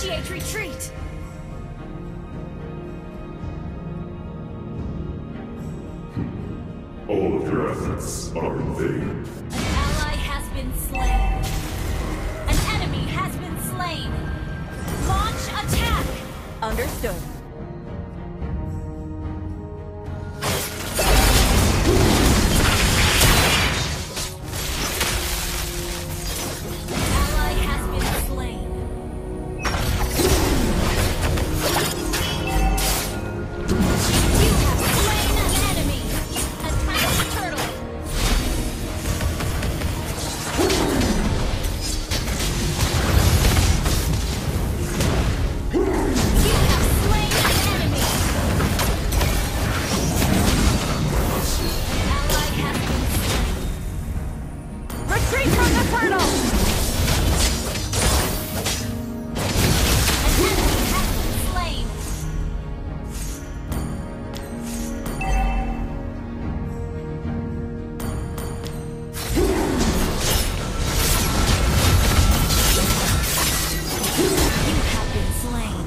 Initiate retreat! All of your efforts are in vain. An ally has been slain. An enemy has been slain. Launch attack! Understood. Ally has been slain. You have slain an enemy. Attack the turtle. You have slain an enemy. An ally has been slain. Retreat from the turtle! An enemy has been slain. You have been slain.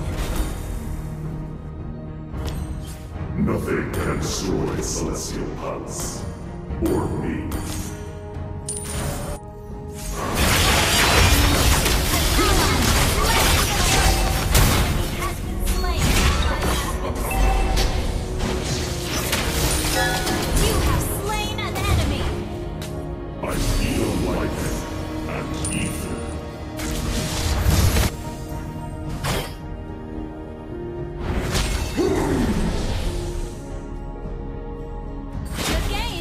Nothing can destroy Celestial Palace. Or me. Has been slain. You have slain an enemy. I feel life and ether. Good game.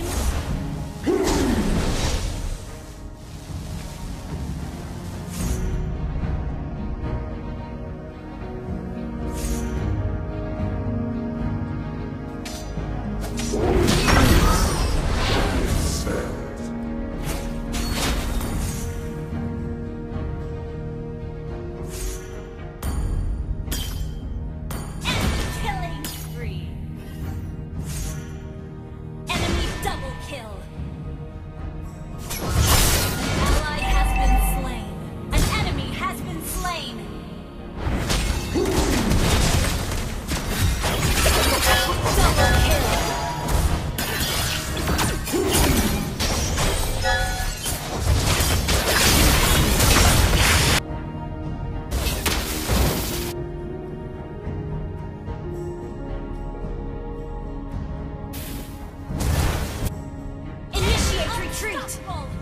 Enemy killing spree. Enemy double kill. An ally has been slain. An enemy has been slain. Double kill. Initiate retreat.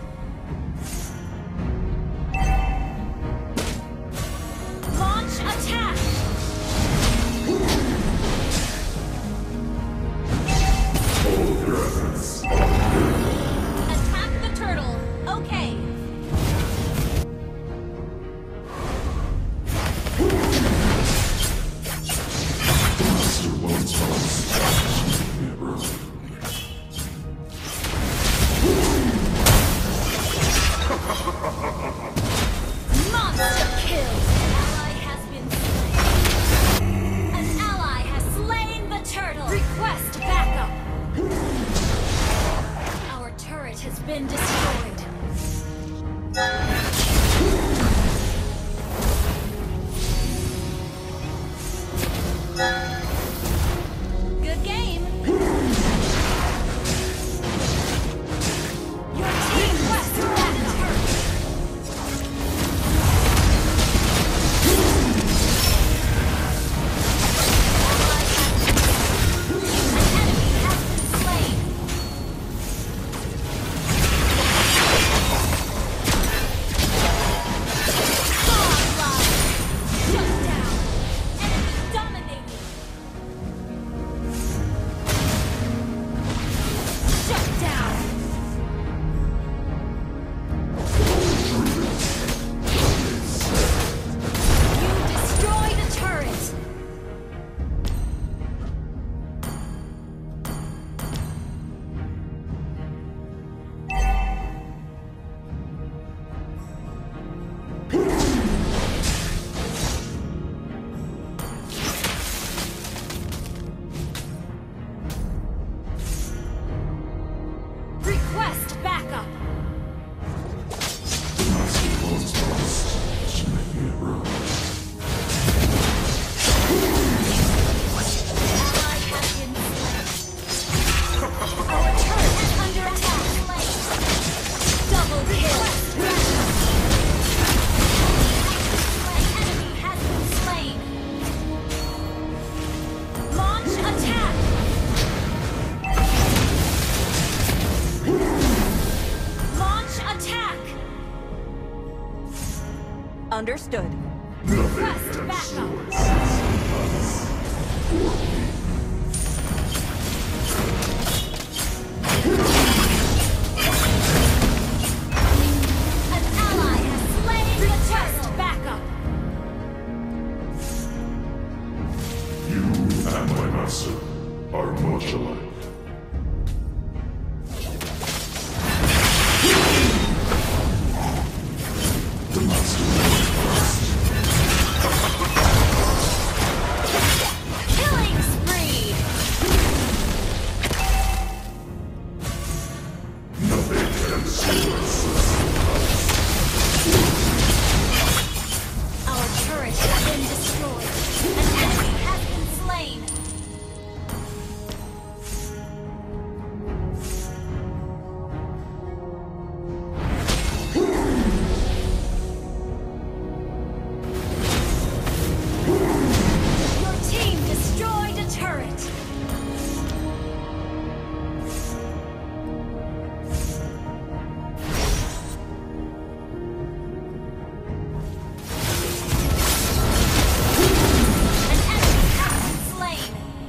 Launch attack. All of your efforts. Attack the turtle. Okay. Master won't tell us. Never. Monster kill. An ally has been slain. An ally has slain the turtle. Request backup. Our turret has been destroyed. Good game. Your team requests backup. Understood. Request backup. An ally has slain the turtle. Backup. You and my master are much alike. The master knows best. Killing spree. Nothing can slow us. Our turret has been destroyed. An enemy has been slain. Your team destroyed a turret. An enemy has been slain.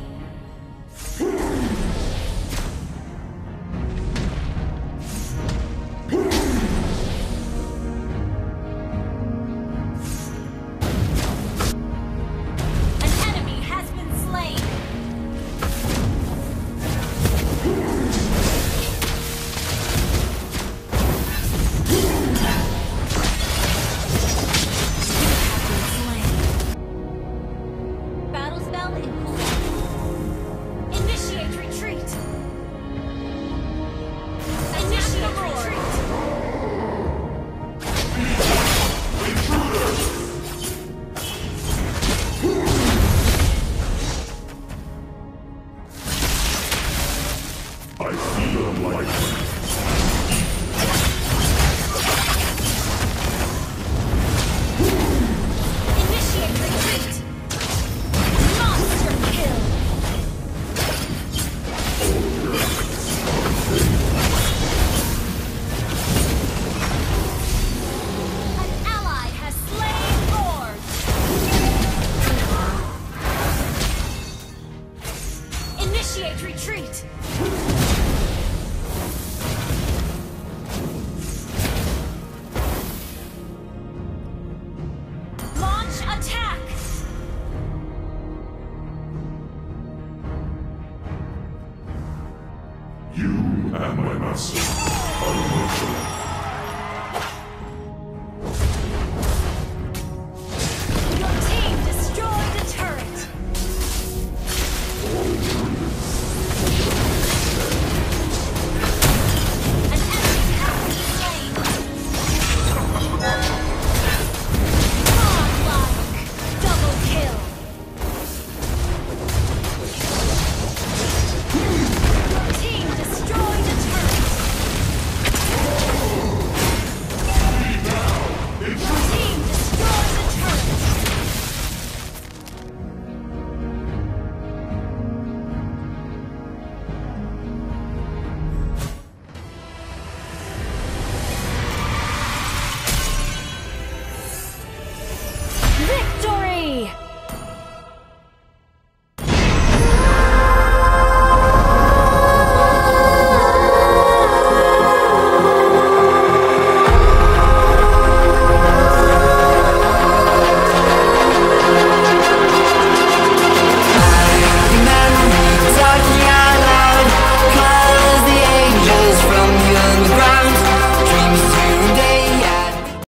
An enemy has been slain. Battle spell in cooldown. Initiate retreat. Initiate retreat. I feel like Initiate retreat. Monster kill. An ally has slain Lord. Initiate retreat. Launch attack. you and my master